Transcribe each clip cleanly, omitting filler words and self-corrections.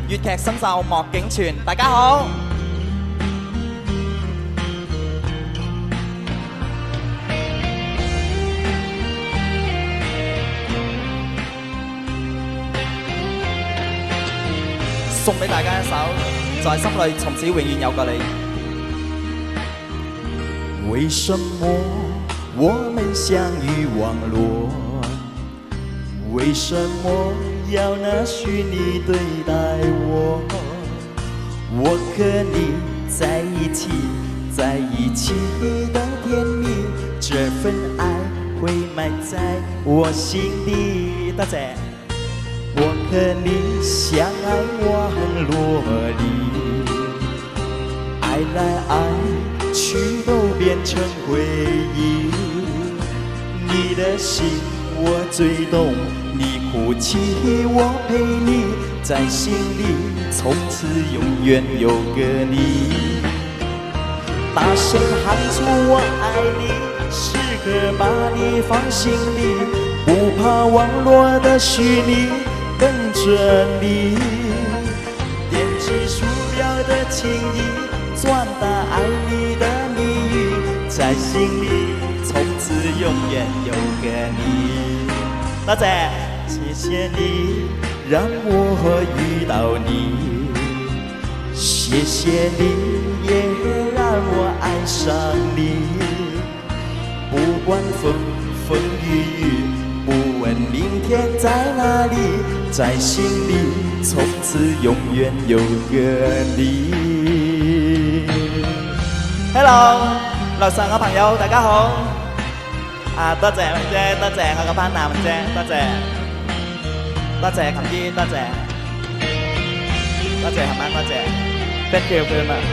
粵劇新秀莫景全，大家好。送俾大家一首《在心裏從此永遠有個你》。 为什么我们相遇网络？为什么要那虚拟对待我？我和你在一起，在一起的甜蜜，这份爱会埋在我心底。大姐，我和你相爱网络里，爱来爱去都变成回忆。你的心我最懂，你哭泣我陪你，在心里从此永远有个你。大声喊出我爱你，时刻把你放心里，不怕网络的虚拟等着你。点击鼠标的情谊，转达爱你的谜语，在心里从此永远有个你。大姐，谢谢你让我遇到你，谢谢你也让我爱上你。不管风风雨雨，不问明天在哪里，在心里从此永远有个你。 Hello， 樓上嘅朋友大家好。多謝文姐，多謝我嘅 partner 文姐，多謝，多謝琴姨，多謝，多謝冚晚，多謝 ，thank you very much。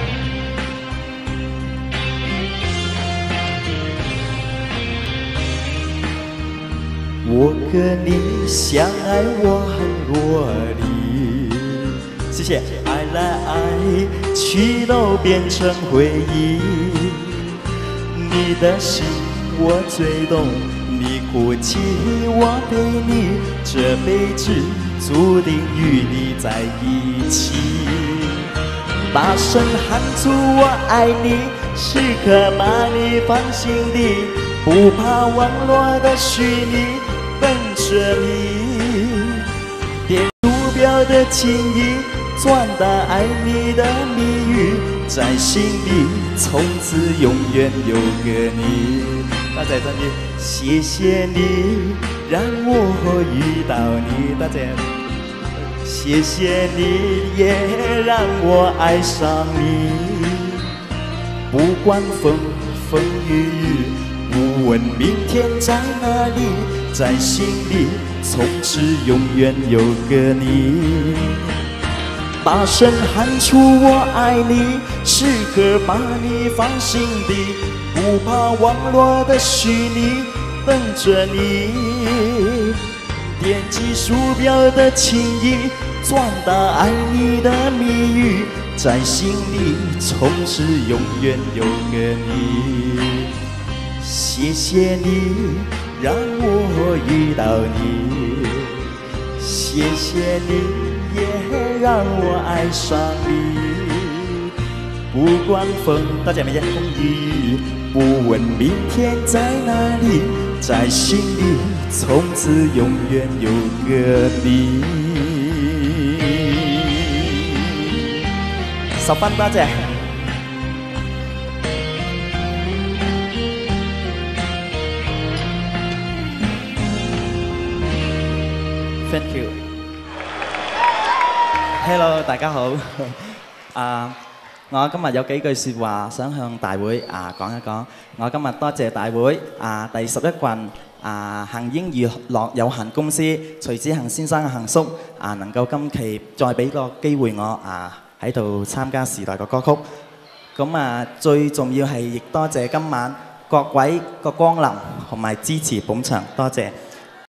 我和你相爱网络里，谢谢。爱来爱去都变成回忆，你的心我最懂，你哭泣我陪你，这辈子注定与你在一起。大声喊出我爱你，时刻把你放心底，不怕网络的虚拟。 等着你，点鼠标的情谊，转达爱你的谜语，在心里从此永远有个你。多謝真意，謝謝你讓我遇到你，多謝，謝謝你也讓我愛上你。不管風風雨雨，不問明天在哪裡。 在心里，从此永远有个你。大声喊出我爱你，时刻把你放心底，不怕网络的虚拟，等着你。点击鼠标的情谊，转达爱你的谜语，在心里，从此永远有个你。谢谢你。 让我遇到你，谢谢你也让我爱上你。不管风，多謝美姐，風雨，不問明天在哪裡，在心裡從此永遠有個你。 10分多謝。 Thank you。Hello， 大家好。我今日有幾句説話想向大會講一講。我今日多謝大會第11郡恒英娛樂有限公司徐子恒先生嘅恒叔能夠今期再俾個機會我喺度參加時代嘅歌曲。咁最重要係亦多謝今晚各位嘅光臨同埋支持捧場，多謝。